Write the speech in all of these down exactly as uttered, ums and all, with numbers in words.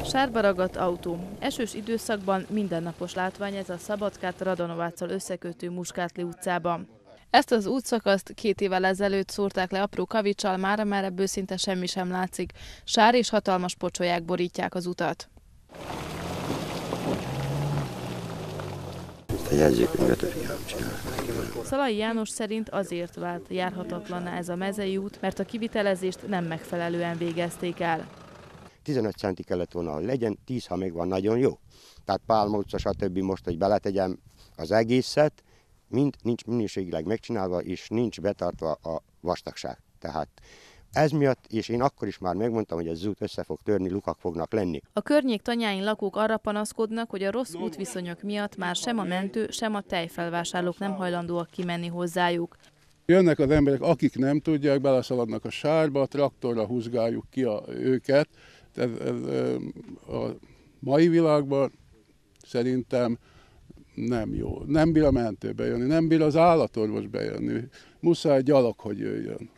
Sárba ragadt autó. Esős időszakban mindennapos látvány ez a Szabadkát Radonováccal összekötő Muskátli utcában. Ezt az útszakaszt két évvel ezelőtt szórták le apró kavicsal, mára már ebből szinte semmi sem látszik. Sár és hatalmas pocsolyák borítják az utat. A jegyzőkönyvet a fiam csinál. Szalai János szerint azért vált járhatatlanná ez a mezei út, mert a kivitelezést nem megfelelően végezték el. tizenöt centi kellett volna, hogy legyen, tíz, ha még van, nagyon jó. Tehát Pálma utca, stb. Most, hogy beletegyem az egészet, mind nincs minőségileg megcsinálva, és nincs betartva a vastagság. Tehát ez miatt, és én akkor is már megmondtam, hogy ez az út össze fog törni, lukak fognak lenni. A környék tanyáin lakók arra panaszkodnak, hogy a rossz útviszonyok miatt már sem a mentő, sem a tejfelvásárlók nem hajlandóak kimenni hozzájuk. Jönnek az emberek, akik nem tudják, beleszaladnak a sárba, a traktorra húzgáljuk ki a, őket. Ez, ez, a mai világban szerintem nem jó. Nem bír a mentő bejönni, nem bír az állatorvos bejönni. Muszáj gyalog, hogy jöjjön.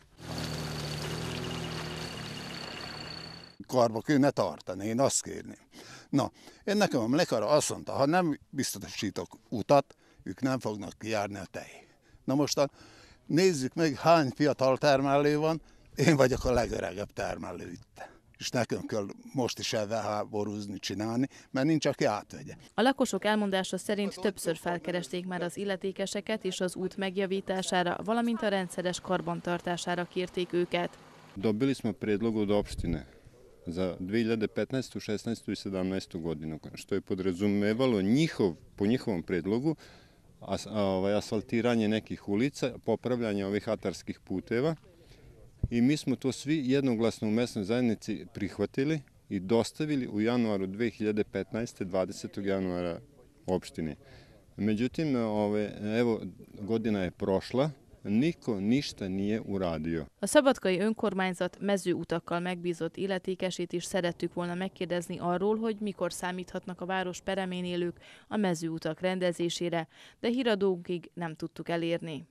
Karba kéne tartani, én azt kérném. Na, én nekem a Mlekara azt mondta, ha nem biztosítok utat, ők nem fognak kijárni a tej. Na most nézzük meg, hány fiatal termelő van, én vagyok a legöregebb termelő itt. És nekem kell most is elháborúzni, csinálni, mert nincs, aki átvegye. A lakosok elmondása szerint többször felkeresték már az illetékeseket, és az út megjavítására, valamint a rendszeres karbantartására kérték őket. Dobili smo predlog od opštine za dve hiljade petnaestu, šesnaestu i sedamnaestu godinu, što je podrazumevalo njihov, po njihovom predlogu as, ovaj, asfaltiranje nekih ulica, popravljanje ovih atarskih puteva. I mi smo to svi jednoglasno u mesnoj zajednici prihvatili i dostavili u januaru dve hiljade petnaeste. dvadesetog januara opštini. Međutim, ove, evo, godina je prošla, niko ništa nije uradio. A szabadkai önkormányzat mezőutakkal megbízott illetékesét is szerettük volna megkérdezni arról, hogy mikor számíthatnak a város peremén élők a mezőutak rendezésére, de híradónkig nem tudtuk elérni.